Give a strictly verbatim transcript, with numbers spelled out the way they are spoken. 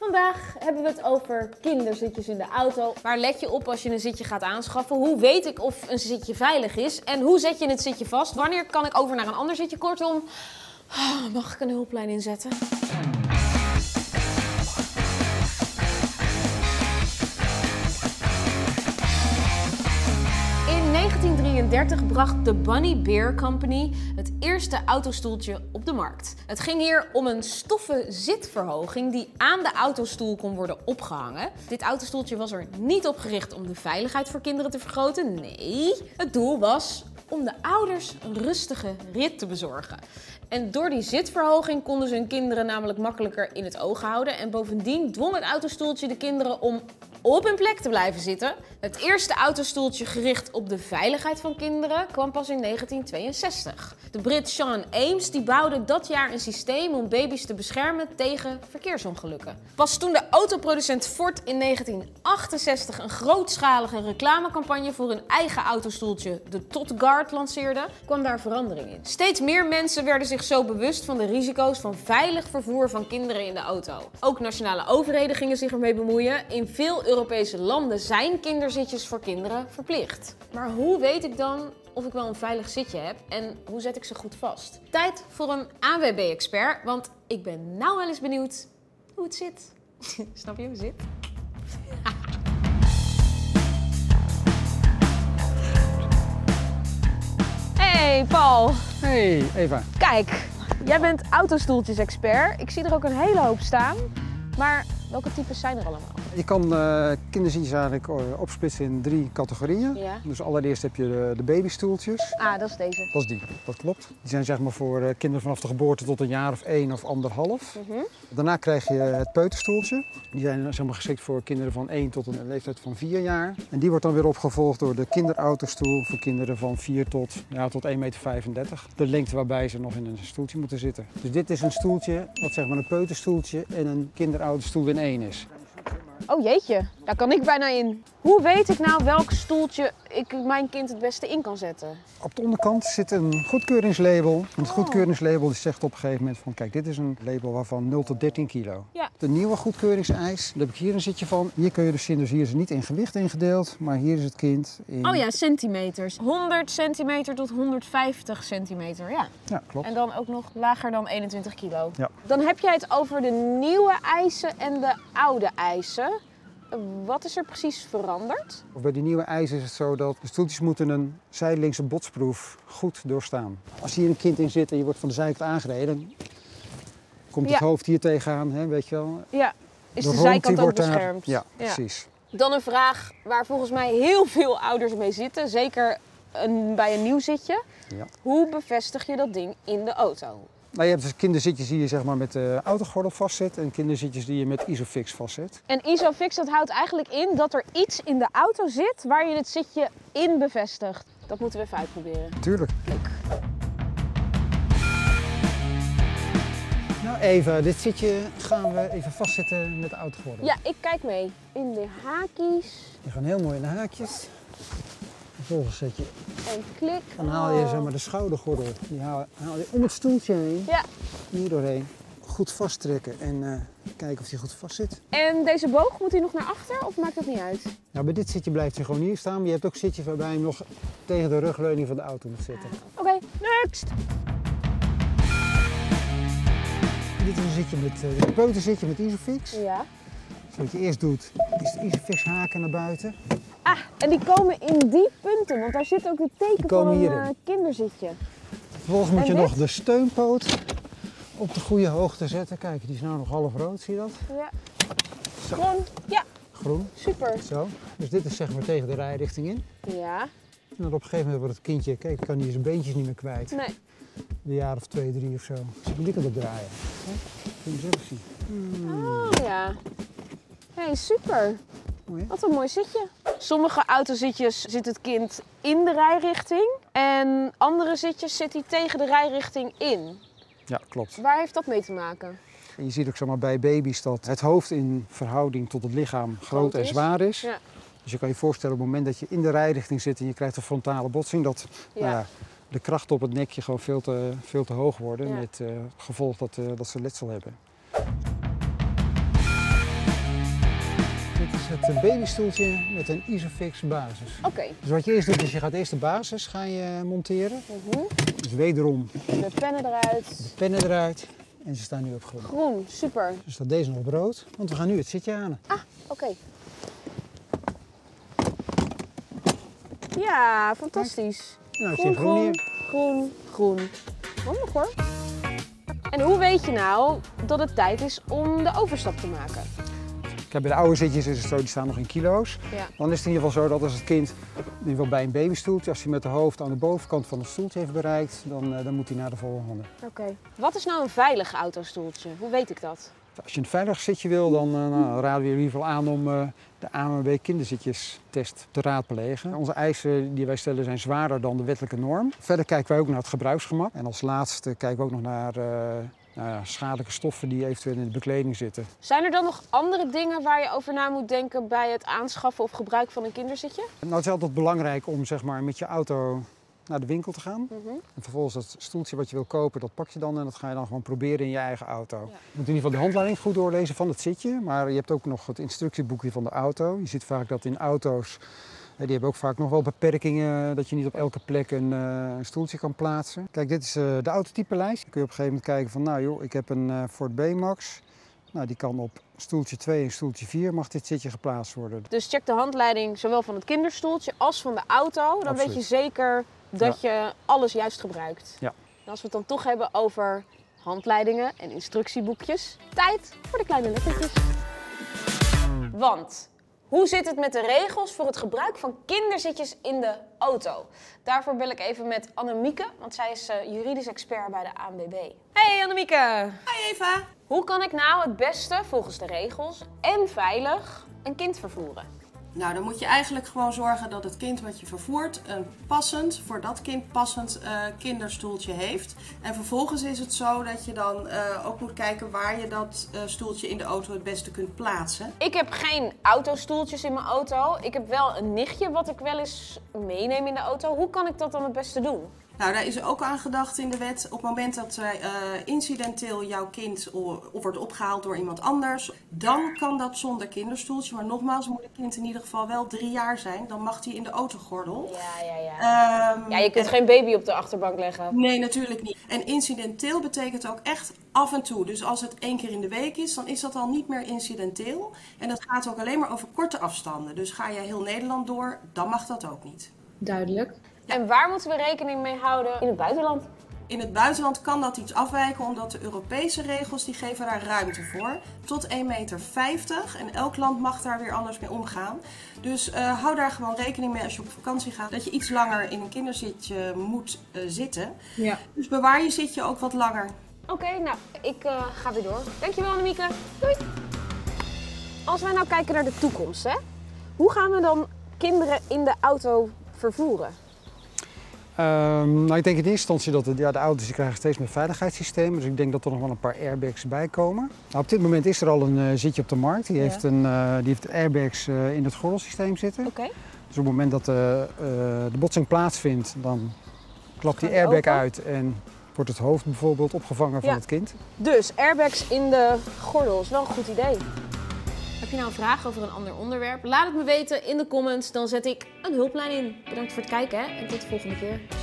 Vandaag hebben we het over kinderzitjes in de auto. Waar let je op als je een zitje gaat aanschaffen? Hoe weet ik of een zitje veilig is? En hoe zet je het zitje vast? Wanneer kan ik over naar een ander zitje? Kortom, mag ik een hulplijn inzetten? In negentien drieëndertig bracht de Bunny Bear Company het eerste autostoeltje op de markt. Het ging hier om een stoffen zitverhoging die aan de autostoel kon worden opgehangen. Dit autostoeltje was er niet op gericht om de veiligheid voor kinderen te vergroten. Nee, het doel was om de ouders een rustige rit te bezorgen. En door die zitverhoging konden ze hun kinderen namelijk makkelijker in het oog houden. En bovendien dwong het autostoeltje de kinderen om op hun plek te blijven zitten. Het eerste autostoeltje gericht op de veiligheid van kinderen kwam pas in negentien tweeënzestig. De Brit Sean Ames die bouwde dat jaar een systeem om baby's te beschermen tegen verkeersongelukken. Pas toen de autoproducent Ford in negentien achtenzestig een grootschalige reclamecampagne voor hun eigen autostoeltje, de Todd Guard, lanceerde, kwam daar verandering in. Steeds meer mensen werden zich zo bewust van de risico's van veilig vervoer van kinderen in de auto. Ook nationale overheden gingen zich ermee bemoeien. In veel Europese landen zijn kinderzitjes voor kinderen verplicht. Maar hoe weet ik dan of ik wel een veilig zitje heb en hoe zet ik ze goed vast? Tijd voor een A N W B-expert, want ik ben nou wel eens benieuwd hoe het zit. Snap je hoe het zit? Hey Paul. Hey Eva. Kijk, jij bent autostoeltjes-expert. Ik zie er ook een hele hoop staan. Maar welke types zijn er allemaal? Je kan uh, kinderzitjes eigenlijk uh, opsplitsen in drie categorieën. Ja. Dus allereerst heb je de, de babystoeltjes. Ah, dat is deze. Dat is die, dat klopt. Die zijn zeg maar voor uh, kinderen vanaf de geboorte tot een jaar of één of anderhalf. Mm-hmm. Daarna krijg je het peuterstoeltje. Die zijn zeg maar geschikt voor kinderen van één tot een leeftijd van vier jaar. En die wordt dan weer opgevolgd door de kinderautostoel voor kinderen van vier tot, ja, tot één meter vijfendertig. De lengte waarbij ze nog in een stoeltje moeten zitten. Dus dit is een stoeltje wat zeg maar een peuterstoeltje en een kinderautostoel in één is. Oh jeetje, daar kan ik bijna in. Hoe weet ik nou welk stoeltje ik mijn kind het beste in kan zetten? Op de onderkant zit een goedkeuringslabel. En het goedkeuringslabel zegt op een gegeven moment van kijk, dit is een label waarvan nul tot dertien kilo. Ja. De nieuwe goedkeuringseis, daar heb ik hier een zitje van. Hier kun je dus zien, dus hier is het niet in gewicht ingedeeld, maar hier is het kind in... Oh ja, centimeters. honderd centimeter tot honderdvijftig centimeter, ja. Ja, klopt. En dan ook nog lager dan eenentwintig kilo. Ja. Dan heb jij het over de nieuwe eisen en de oude eisen. Wat is er precies veranderd? Bij die nieuwe eisen is het zo dat de stoeltjes moeten een zijdelingse botsproef goed doorstaan. Als hier een kind in zit en je wordt van de zijkant aangereden, dan komt het ja. hoofd hier tegenaan, hè, weet je wel. Ja, is de, de zijkant ook daar... beschermd? Ja, ja, precies. Dan een vraag waar volgens mij heel veel ouders mee zitten, zeker een, bij een nieuw zitje. Ja. Hoe bevestig je dat ding in de auto? Nou, je hebt dus kinderzitjes die je zeg maar, met de autogordel vastzet en kinderzitjes die je met Isofix vastzet. En Isofix, dat houdt eigenlijk in dat er iets in de auto zit waar je het zitje in bevestigt. Dat moeten we even uitproberen. Tuurlijk. Leuk. Nou Eva, dit zitje gaan we even vastzetten met de autogordel. Ja, ik kijk mee. In de haakjes. Die gaan heel mooi in de haakjes. Vervolgens zet je, En klik. dan haal je zeg maar, de schoudergordel, die haal, haal je om het stoeltje heen, Ja. hier doorheen. Goed vasttrekken en uh, kijken of die goed vast zit. En deze boog, moet hij nog naar achter of maakt dat niet uit? Nou, bij dit zitje blijft hij gewoon hier staan, maar je hebt ook zitjes waarbij je hem nog tegen de rugleuning van de auto moet zetten. Oké, okay, next! Dit is een zitje met uh, een peuterzitje met Isofix. Ja. Dus wat je eerst doet, is de Isofix haken naar buiten. Ah, en die komen in die punten, want daar zit ook het teken van een uh, kinderzitje. Vervolgens moet en je dit? nog de steunpoot op de goede hoogte zetten. Kijk, die is nou nog half rood, zie je dat? Ja. Zo. Groen, ja. Groen. Super. Zo. Dus dit is zeg maar tegen de rijrichting in. Ja. En dan op een gegeven moment wordt het kindje, kijk, kan hij zijn beentjes niet meer kwijt. Nee. Een jaar of twee, drie of zo. Dus je die kant op draaien. Kun je zelf zien. Hmm. Oh ja. Hé, hey, super. Mooi, hè? Wat een mooi zitje. Sommige autozitjes zit het kind in de rijrichting en andere zitjes zit hij tegen de rijrichting in. Ja, klopt. Waar heeft dat mee te maken? En je ziet ook zeg maar, bij baby's dat het hoofd in verhouding tot het lichaam groot, Groot en is. zwaar is. Ja. Dus je kan je voorstellen op het moment dat je in de rijrichting zit en je krijgt een frontale botsing, dat Ja. nou ja, de krachten op het nekje gewoon veel te, veel te hoog worden. Ja. Met uh, het gevolg dat, uh, dat ze letsel hebben. een babystoeltje met een Isofix basis. Oké. Okay. Dus wat je eerst doet, is je gaat eerst de basis ga je monteren. Uh-huh. Dus wederom de pennen eruit. De pennen eruit. En ze staan nu op groen. Groen, super. Dus staat deze nog op rood, want we gaan nu het zitje aan. Ah, oké. Okay. Ja, fantastisch. Nou, groen, groen, groen, groen, groen. Handig hoor. En hoe weet je nou dat het tijd is om de overstap te maken? Kijk, bij de oude zitjes is het zo, die staan nog in kilo's. Ja. Dan is het in ieder geval zo dat als het kind, in ieder geval bij een babystoeltje, als hij met de hoofd aan de bovenkant van het stoeltje heeft bereikt, dan, uh, dan moet hij naar de volgende. Oké. Okay. Wat is nou een veilig autostoeltje? Hoe weet ik dat? Als je een veilig zitje wil, dan uh, nou, raden we je in ieder geval aan om uh, de A M B kinderzitjestest te raadplegen. Onze eisen die wij stellen zijn zwaarder dan de wettelijke norm. Verder kijken wij ook naar het gebruiksgemak. En als laatste kijken we ook nog naar uh, nou ja, schadelijke stoffen die eventueel in de bekleding zitten. Zijn er dan nog andere dingen waar je over na moet denken bij het aanschaffen of gebruik van een kinderzitje? Nou, het is altijd belangrijk om zeg maar, met je auto naar de winkel te gaan. Mm-hmm. En vervolgens dat stoeltje wat je wil kopen, dat pak je dan en dat ga je dan gewoon proberen in je eigen auto. Ja. Je moet in ieder geval de handleiding goed doorlezen van het zitje, maar je hebt ook nog het instructieboekje van de auto. Je ziet vaak dat in auto's, die hebben ook vaak nog wel beperkingen, dat je niet op elke plek een, uh, een stoeltje kan plaatsen. Kijk, dit is uh, de autotypelijst. Dan kun je op een gegeven moment kijken van, nou joh, ik heb een uh, Ford B-Max. Nou, die kan op stoeltje twee en stoeltje vier mag dit zitje geplaatst worden. Dus check de handleiding zowel van het kinderstoeltje als van de auto. Dan Absoluut. Weet je zeker dat ja. je alles juist gebruikt. Ja. En als we het dan toch hebben over handleidingen en instructieboekjes, tijd voor de kleine lettertjes. Want hoe zit het met de regels voor het gebruik van kinderzitjes in de auto? Daarvoor bel ik even met Annemieke, want zij is uh, juridisch expert bij de A N B B. Hey Annemieke! Hi Eva! Hoe kan ik nou het beste, volgens de regels, en veilig een kind vervoeren? Nou, dan moet je eigenlijk gewoon zorgen dat het kind wat je vervoert een passend, voor dat kind passend uh, kinderstoeltje heeft. En vervolgens is het zo dat je dan uh, ook moet kijken waar je dat uh, stoeltje in de auto het beste kunt plaatsen. Ik heb geen autostoeltjes in mijn auto. Ik heb wel een nichtje wat ik wel eens meeneem in de auto. Hoe kan ik dat dan het beste doen? Nou, daar is ook aan gedacht in de wet. Op het moment dat uh, incidenteel jouw kind of wordt opgehaald door iemand anders, dan kan dat zonder kinderstoeltje. Maar nogmaals, moet het kind in ieder geval wel drie jaar zijn. Dan mag hij in de autogordel. Ja, ja, ja. Um, ja, je kunt en... geen baby op de achterbank leggen. Nee, natuurlijk niet. En incidenteel betekent ook echt af en toe. Dus als het één keer in de week is, dan is dat al niet meer incidenteel. En dat gaat ook alleen maar over korte afstanden. Dus ga je heel Nederland door, dan mag dat ook niet. Duidelijk. En waar moeten we rekening mee houden in het buitenland? In het buitenland kan dat iets afwijken, omdat de Europese regels die geven daar ruimte voor. Tot één meter vijftig en elk land mag daar weer anders mee omgaan. Dus uh, hou daar gewoon rekening mee als je op vakantie gaat, dat je iets langer in een kinderzitje moet uh, zitten. Ja. Dus bewaar je zitje ook wat langer. Oké, okay, nou, ik uh, ga weer door. Dankjewel Annemieke. Doei! Als wij nou kijken naar de toekomst, hè? Hoe gaan we dan kinderen in de auto vervoeren? Um, nou, ik denk in eerste instantie dat de, ja, de auto's die krijgen steeds meer veiligheidssystemen. Dus ik denk dat er nog wel een paar airbags bij komen. Nou, op dit moment is er al een uh, zitje op de markt. Die, ja. heeft, een, uh, die heeft airbags uh, in het gordelsysteem zitten. Okay. Dus op het moment dat uh, uh, de botsing plaatsvindt, dan klapt die airbag open uit en wordt het hoofd bijvoorbeeld opgevangen van ja. het kind. Dus airbags in de gordel is wel een goed idee. Heb je nou een vraag over een ander onderwerp? Laat het me weten in de comments, dan zet ik een hulplijn in. Bedankt voor het kijken hè? En tot de volgende keer.